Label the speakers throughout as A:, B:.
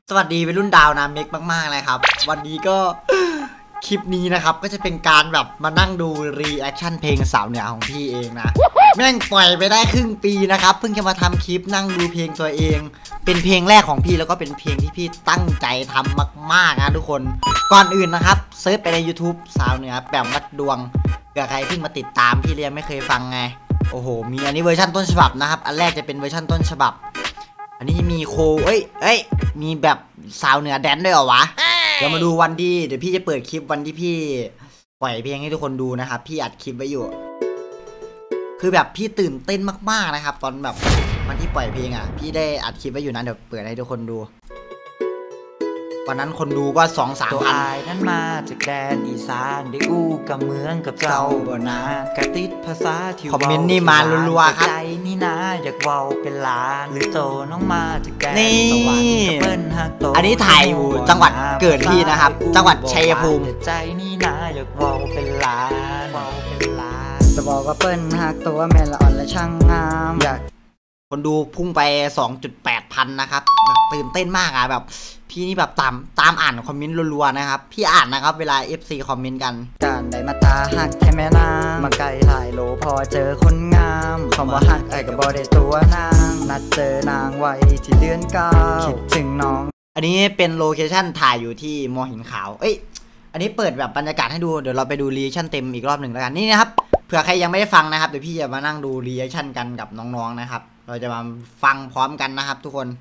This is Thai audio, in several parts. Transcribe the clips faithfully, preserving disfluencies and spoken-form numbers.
A: สวัสดีเป็นรุ่นดาวนาเมกมากๆเลยครับวันนี้ก็คลิปนี้นะครับก็จะเป็นการแบบมานั่งดูรีแอคชั่นเพลงสาวเหนือของพี่เองนะแม่งปล่อยไปได้ครึ่งปีนะครับเพิ่งจะมาทำคลิปนั่งดูเพลงตัวเองเป็นเพลงแรกของพี่แล้วก็เป็นเพลงที่พี่ตั้งใจทำมากๆนะทุกคนก่อนอื่นนะครับเซิร์ชไปใน YouTube สาวเหนือแบบวัดดวงเผื่อใครเพิ่งมาติดตามพี่เรียนไม่เคยฟังไงโอ้โหมีอันนี้เวอร์ชันต้นฉบับนะครับอันแรกจะเป็นเวอร์ชันต้นฉบับอันนี้มีโคเอ้ยเอ้ยมีแบบสาวเหนือแดนด้วยเหรอวะเดี๋ยวมาดูวันที่เดี๋ยวพี่จะเปิดคลิปวันที่พี่ปล่อยเพลงให้ทุกคนดูนะครับพี่อัดคลิปไว้อยู่คือแบบพี่ตื่นเต้นมากๆนะครับตอนแบบวันที่ปล่อยเพลงอ่ะพี่ได้อัดคลิปไว้อยู่นะเดี๋ยวเปิดให้ทุกคนดูวันนั้นคนดูก็สองสามพัน
B: นั้นมาจากแดนอีสานได้อู้กับเมืองกับเจ้าบ่นากระติดภาษาที่
A: คอมเมนต์นี่มารัวๆครับ
B: ใจนี่นะอยากเว้าเป็นลาหรือโตน้องมาจากแดนสวรรค์กับเปิ้นฮักโต
A: อันนี้ถ่ายอยู่จังหวัดเกิดพี่นะครับจังหวัดชัยภูมิ
B: ใจนี่นะอยากเว้าเป็นลาจะบอกว่าเปิ้นฮักตัวแม่ละอ่อนและช่างงามอยาก
A: คนดูพุ่งไป สองจุดแปด พันนะครับแบบตื่นเต้นมากอะแบบพี่นี่แบบตามตามอ่านคอมเมนต์รัวๆนะครับพี่อ่านนะครับเวลา เอฟ ซี คอมเมนต์กัน
B: การได้มาตาหักแค่แม่นางมาไกลหลายโลพอเจอคนงามคำว่าหักไอ้กับบอได้ตัวนางนัดเจอนางไว้ที่เดือนเก้าคิดถึงน้อง
A: อันนี้เป็นโลเคชั่นถ่ายอยู่ที่มอหินขาวเอ้ยอันนี้เปิดแบบบรรยากาศให้ดูเดี๋ยวเราไปดูรีแอคชั่นเต็มอีกรอบหนึ่งแล้วกันนี่นะครับเผื่อใครยังไม่ได้ฟังนะครับเดี๋ยวพี่จะมานั่งดูรีแอคชั่นกันกับน้องๆนะครับเราจะมาฟังพร้อมกันนะครับทุกคน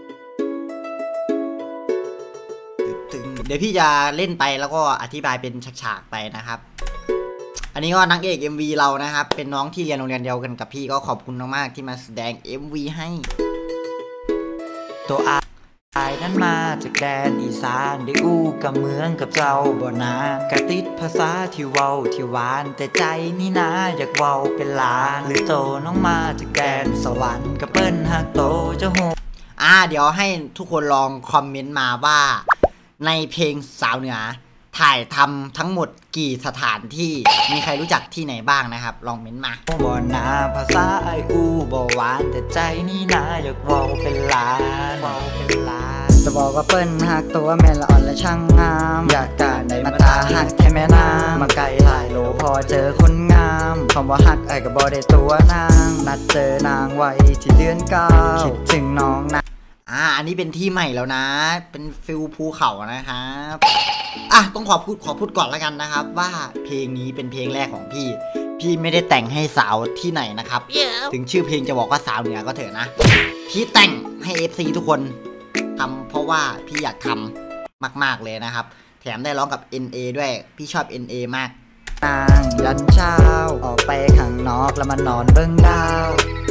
A: เดี๋ยวพี่จะเล่นไปแล้วก็อธิบายเป็นฉากๆไปนะครับอันนี้ก็นางเอก เอ็ม วี เรานะครับเป็นน้องที่เรียนโรงเรียนเดียวกันกับพี่ก็ขอบคุณมากๆที่มาแสดง เอ็ม วี ให้
B: ตัวอาไอ้นั้นมาจากแดนอีสานได้อู้กับเมืองกับเจ้าบ่นากระติดภาษาที่เว้าที่หวานแต่ใจนี่นะอยากเว้าเป็นลาหรือโตน้องมาจากแดนสวรรค์กับเปิ้นฮักโตเจ้าโห
A: อ่าเดี๋ยวให้ทุกคนลองคอมเมนต์มาว่าในเพลงสาวเหนือถ่ายทำทั้งหมดกี่สถานที่มีใครรู้จักที่ไหนบ้างนะครับลองเม้นมา
B: บ่นาภาษาไออูบ่หวานแต่ใจนี่นะอยากเว้าเป็นลานเว้าเป็นลานจะบอกว่าเปิ้นหักตัวแม่ละอ่อนและช่างงามอยากการได้มาตาหักแค่แม่นางมาไกลหลายโลพอเจอคนงามคำว่าหักไอกับบอได้ตัวนางนัดเจอนางไว้ที่เดือนเก้าคิดถึงน้องนะ
A: อ่าอันนี้เป็นที่ใหม่แล้วนะเป็นฟิลภูเขานะครับอ่ะต้องขอพูดขอพูดก่อนแล้วกันนะครับว่าเพลงนี้เป็นเพลงแรกของพี่พี่ไม่ได้แต่งให้สาวที่ไหนนะครับ yeah. ถึงชื่อเพลงจะบอกว่าสาวเหนือก็เถอะนะพี่แต่งให้ เอฟ ซี ทุกคนทำเพราะว่าพี่อยากทำมากๆเลยนะครับแถมได้ร้องกับ เอ็น เอ ด้วยพี่ชอบ เอ็น เอ มาก
B: นางยันเช้าออกไปข้างนอกแล้วมานอนเบิ่งดาว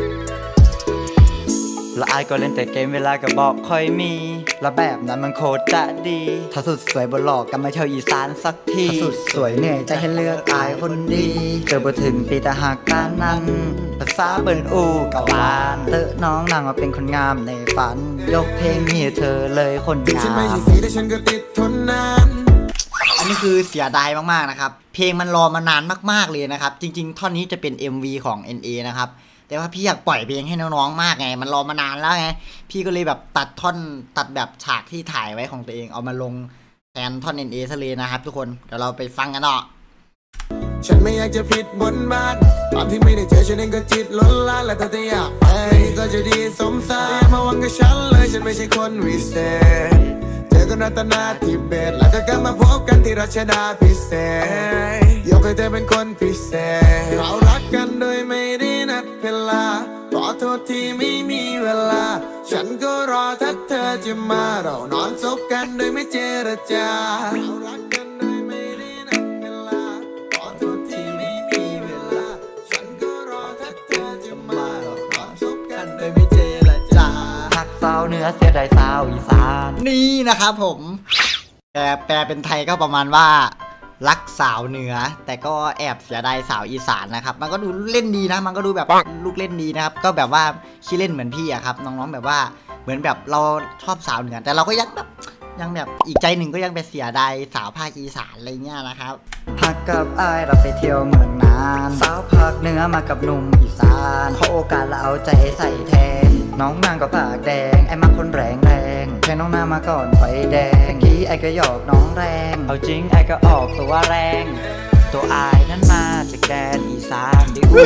B: แล้วไอ้ก็เล่นแต่เกมเวลาก็บอกค่อยมีแล้วแบบนั้นมันโคตรจะดีถ้าสุดสวยบนหลอกกันมาเที่ยวอีสานสักทีถ้าสุดสวยเหนื่อยใจให้เลือกอายคนดีเจอบ่ถึงปีแต่หากการนั้นภาษาเบิ่นอูกะวานเตอะน้องนางมาเป็นคนงามในฝันยกเพลงนี้เธอเลยคนงามฉันไม่ใช่สีแต่ฉันก็ติดทนนาน
A: อันนี้คือเสียดายมากๆนะครับเพลงมันรอมานานมากๆเลยนะครับจริงๆท่อนนี้จะเป็น เอ็ม วี ของ เอ็น เอ นะครับแต่ว่าพี่อยากปล่อยเพลงให้น้องๆมากไงมันรอมานานแล้วไงพี่ก็เลยแบบตัดท่อนตัดแบบฉากที่ถ่ายไว้ของตัวเองเอามาลงแทนท่อน เอ็น เอ ซะเลยนะครับทุกคนเดี๋ยวเราไปฟังกันเนาะ
C: ฉันไม่อยากจะผิดบนบ้านตอนที่ไม่ได้เจอฉันเองก็จิตล้นล้านและถ้าจะอยากไปก็จะดีสมสารอย่ามาหวังกับฉันเลยฉันไม่ใช่คนวิเศษเจอกันรัตนาทิเบตแล้วก็กลับมาพบกันที่รัชดาพิเศษยกให้เธอเป็นคนพิเศษเรารักกันโดยไม่ได้นัดเวลาขอโทษที่ไม่มีเวลาฉันก็รอถ้าเธอจะมาเรานอนซบกันโดยไม่เจรจาเรารักกันโดยไม่ได้นัดเวลาขอโทษที่ไม่มีเวลาฉันก็รอถ้าเธอจะมาเรานอนซบกันโดยไม่เจรจา
B: หักสาวเหนือเสียดายสาวอีสาน
A: นี่นะครับผมแต่แปลเป็นไทยก็ประมาณว่ารักสาวเหนือแต่ก็แอบเสียดายสาวอีสานนะครับมันก็ดูเล่นดีนะมันก็ดูแบบลูกเล่นดีนะครับก็แบบว่าขี้เล่นเหมือนพี่อะครับน้องๆแบบว่าเหมือนแบบเราชอบสาวเหนือแต่เราก็ยังแบบยังแบบอีกใจหนึ่งก็ยังไปเสียดายสาวภาคอีสานอะไรเงี้ยนะครับ
B: หักกับไอเราไปเที่ยวเมืองนานสาวภาคเหนือมากับหนุ่มอีสานขอโอกาสแล้วเอาใจใส่แทนน้องนางก็ปากแดงไอ้มาคนแรงแรงแค่น้องหน้ามาก่อนไฟแดงขี้ไอก็หยอกน้องแรงเอาจริงไอก็ออกตัวแรงตัวอายนั้นมาจากแดนอีสานดิว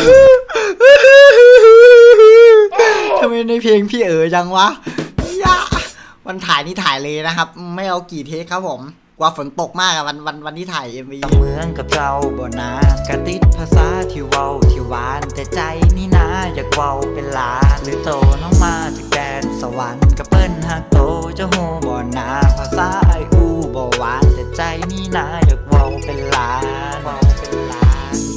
A: ทำไมในเพลงพี่เอ๋อจังวะยาวันถ่ายนี่ถ่ายเลยนะครับไม่เอากี่เทคครับผมกว่าฝนตกมากอะวันวันวันที่ถ่าย เอ็ม วี
B: เมืองกับเจ้าบ่นากระติดภาษาที่เว้าที่หวานแต่ใจนี่นะอยากเว้าเป็นลาหรือโตน้องมาจากแดนสวรรค์กับเปิ้นฮักโตเจ้าหูบ่นาภาษาไออูบ่หวานแต่ใจนี่นะอยากเว้าเป็นลาเว้าเป็นลา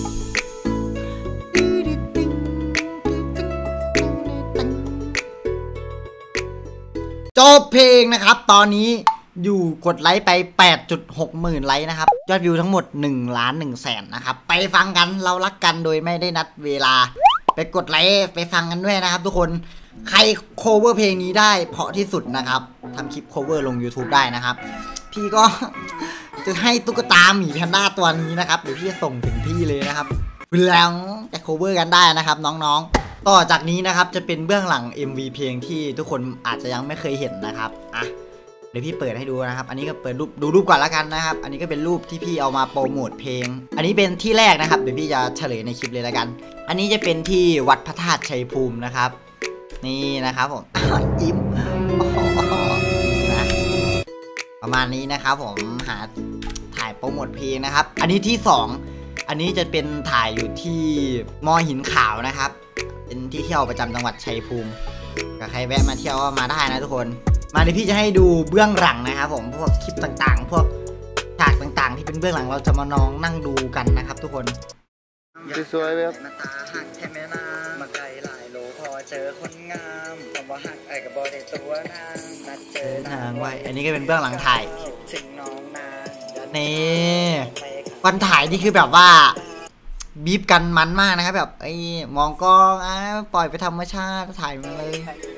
A: จบเพลงนะครับตอนนี้อยู่กดไลค์ไป แปดจุดหก หมื่นไลค์นะครับยอดวิวทั้งหมดหนึ่งล้านหนึ่งแสนนะครับไปฟังกันเรารักกันโดยไม่ได้นัดเวลาไปกดไลค์ไปฟังกันด้วยนะครับทุกคนใคร cover เพลงนี้ได้เพราะที่สุดนะครับทำคลิป cover ลง YouTube ได้นะครับพี่ก็ จะให้ตุ๊กตาหมีแพนด้าตัวนี้นะครับเดี๋ยวพี่จะส่งถึงที่เลยนะครับแล้วจะ cover กันได้นะครับน้องๆต่อจากนี้นะครับจะเป็นเบื้องหลัง เอ็ม วี เพลงที่ทุกคนอาจจะยังไม่เคยเห็นนะครับอ่ะเดี๋ยวพี่เปิดให้ดูนะครับอันนี้ก็เปิดรูปดูรูปก่อนละกันนะครับอันนี้ก็เป็นรูปที่พี่เอามาโปรโมทเพลงอันนี้เป็นที่แรกนะครับเดี๋ยวพี่จะเฉลยในคลิปเลยละกันอันนี้จะเป็นที่วัดพระธาตุชัยภูมินะครับนี่นะครับผม ยิ้มนะประมาณนี้นะครับผมหาถ่ายโปรโมทเพลงนะครับอันนี้ที่สองอันนี้จะเป็นถ่ายอยู่ที่มอหินขาวนะครับเป็นที่เที่ยวประจำจังหวัดชัยภูมิก็ใครแวะมาเที่ยวก็มาได้นะทุกคนมาเดี๋ยวพี่จะให้ดูเบื้องหลังนะครับผมพวกคลิปต่างๆพวกฉากต่างๆที่เป็นเบื้องหลังเราจะมาน้องนั่งดูกันนะครับทุกคน
C: สวยๆเลยครับ
B: หน้าตาหักแค่แม่นางมาไกลหลายโลพอเจอคนงามคำว่าหักไอ้กับบอได้ตัวนางนัดเจอ
A: ทางไว้อันนี้ก็เป็นเบื้องหลังถ่าย
B: ถึงน้องนาง
A: นี่วันถ่ายนี่คือแบบว่าบีบกันมันมากนะครับแบบไอ้มองกล้องอ่ะปล่อยไปธรรมชาติถ่ายมันเลย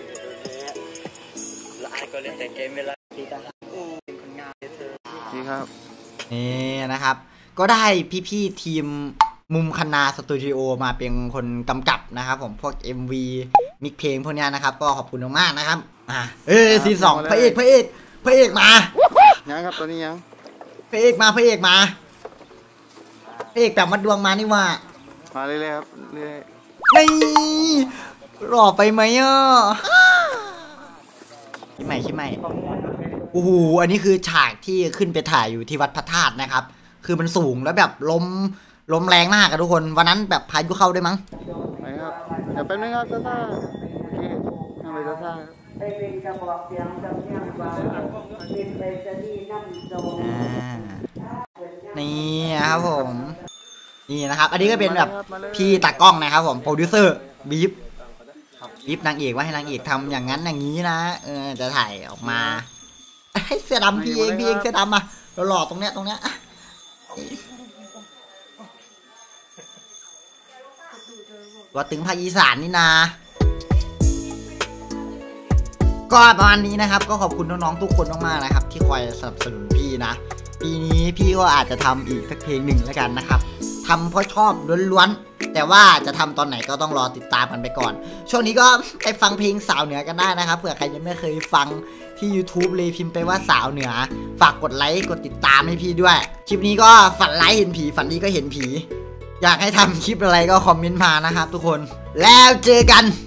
B: แล้วไอ้ก็เล่นแต่เกมเวลาปีตาหักอู้เป็นคนงามเธอ
C: นี่ครับ
A: นี่นะครับก็ได้พี่ๆทีมมุมคณาสตูดิโอมาเป็นคนกำกับนะครับผมพวก เอ็ม วี มิกเพลงพวกนี้นะครับก็ขอบคุณมากๆนะครับอ่ะเออซีสองพระเอกพระเอกพระเอกมา
C: ยังครับตอนนี้ยัง
A: พระเอกมาพระเอกมาพระเอกแบบมัดดวงมานี่ว่า
C: มาเรื่อยๆครับเรื่อย
A: นี่รอไปไหมอ่ะคิดใหม่คิดใหม่โอ้โหอันนี้คือฉากที่ขึ้นไปถ่ายอยู่ที่วัดพระธาตุนะครับคือมันสูงแล้วแบบลมลมแรงมากอะทุกคนวันนั้นแบบพายุเข้าด้วยมั้ง
C: ไปครับเดี๋ยวแป๊บนึงครับซ่าๆโอเคทำไปซ่าๆ
A: ได้เป็นกระบอกเสียงจำเนียงกว่าเป็นไปจะดีน้ำโจนี่ครับผมนี่นะครับอันนี้ก็เป็นแบบพี่ตากล้องนะครับผมโปรดิวเซอร์บีฟบีฟนางเอกว่าให้นางเอกทำอย่างนั้นอย่างนี้นะเออจะถ่ายออกมาให้เสื้อดำพี่เองพี่เองเสื้อดำมาเราหล่อตรงเนี้ยตรงเนี้ยว่าถึงภาคอีสานนี่นะก็ประมาณนี้นะครับก็ขอบคุณน้องๆทุกคนมากๆนะครับที่คอยสนับสนุนพี่นะปีนี้พี่ก็อาจจะทำอีกสักเพลงหนึ่งแล้วกันนะครับทำเพราะชอบล้วนๆแต่ว่าจะทำตอนไหนก็ต้องรอติดตามกันไปก่อนช่วงนี้ก็ไปฟังเพลงสาวเหนือกันได้นะครับเผื่อใครยังไม่เคยฟังที่ YouTube เลยพิมพ์ไปว่าสาวเหนือฝากกดไลค์กดติดตามให้พี่ด้วยคลิปนี้ก็ฝันร้ายเห็นผีฝันดีก็เห็นผีอยากให้ทำคลิปอะไรก็คอมเมนต์มานะครับทุกคนแล้วเจอกัน